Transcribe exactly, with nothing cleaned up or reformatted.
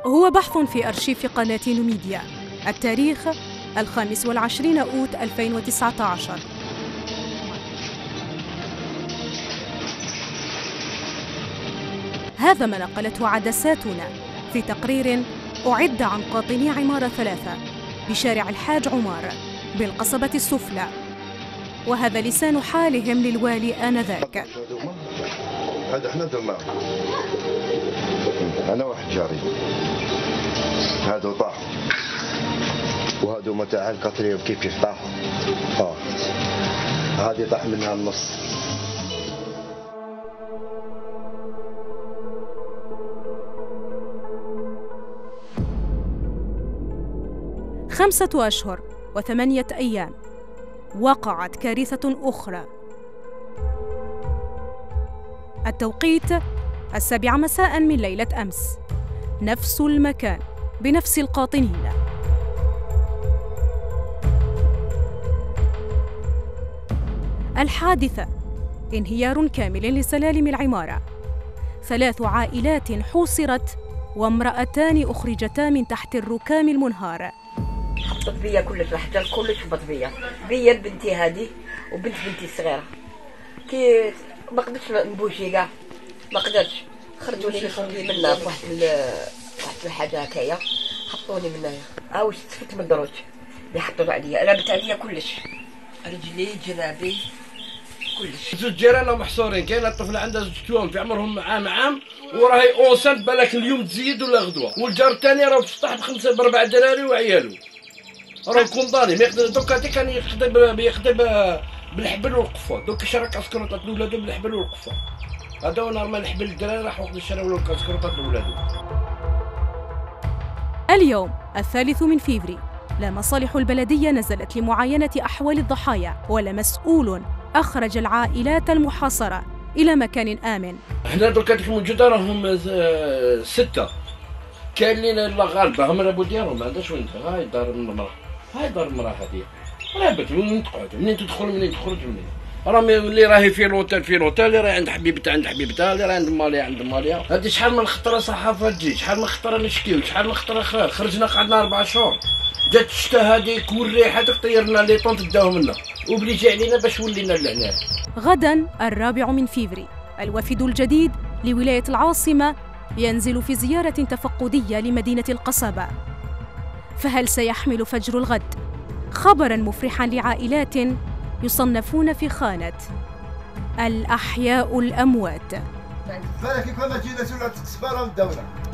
هو بحث في أرشيف قناة نوميديا. التاريخ الخامس والعشرين أوت ألفين وتسعة عشر. هذا ما نقلته عدساتنا في تقرير أعد عن قاطني عمارة ثلاثة بشارع الحاج عمار بالقصبة السفلى، وهذا لسان حالهم للوالي آنذاك. هذا احنا درناه، انا واحد جاري، هادو طاحوا وهادو متاع القطري كيف كيف طاحوا. اه هذه طاح منها النص. خمسة أشهر وثمانية أيام وقعت كارثة أخرى. التوقيت السابعة مساء من ليلة أمس، نفس المكان بنفس القاطنين. الحادثة انهيار كامل لسلالم العمارة، ثلاث عائلات حوصرت وامرأتان أخرجتا من تحت الركام المنهار. حطت بيا كلش، الحجر كلش هبط بيا بيا بنتي هذه وبنت بنتي الصغيره. كي ما قدرتش نبوشي كاع، ما قدرتش. خرجوني منا في واحد واحد الحاجه هكايا، حطوني منايا. ها واش تفت من الدروج اللي حطوا عليا، رابت عليا كلش، رجلي جرابي كلش. زوج جيران محصورين، كاينه الطفله عندها زوج توام في عمرهم عام عام وراهي اونسانت، بالك اليوم تزيد ولا غدوه. والجار الثاني راه في السطح بخمسه بربع دراري وعيالو، راه كونداني ما يقدر. دوكا هذيك كان يخدم يخدم بالحبل والقفه، دوك شرا كاسكروطات لولادو بالحبل والقفه. هذا هو نورمال الحبل الدراري راح وقت شراو الكاسكروطات لولادو. اليوم الثالث من فيفري، لا مصالح البلدية نزلت لمعاينة أحوال الضحايا ولا مسؤول أخرج العائلات المحاصرة إلى مكان آمن. احنا دوك هذيك الموجودة راهم ستة، كاين لينا لا غالبة هم لابو ديالهم ما عندهاش وين. هاي دار المرأة، هاي دار المرأة هذه رابط منين تقعد، منين تدخل منين تخرج منين. راه اللي راهي في لوتيل في لوتيل، اللي راهي عند حبيبتها عند حبيبتها، اللي راهي عند ماليا عند ماليا. هذه شحال من خطرة صحافة تجي، شحال من خطرة نشكيو، شحال من خطرة خير. خرجنا قعدنا أربع شهور، جات الشتا هذيك والريحة طيرنا لي طون تداو منا وبلي جا علينا باش ولينا لهنا. غدا الرابع من فيفري، الوفد الجديد لولاية العاصمة ينزل في زيارة تفقدية لمدينة القصبة. فهل سيحمل فجر الغد خبراً مفرحاً لعائلات يصنفون في خانة الأحياء الأموات؟ بالك كما جينا ولا تكسبارة الدولة.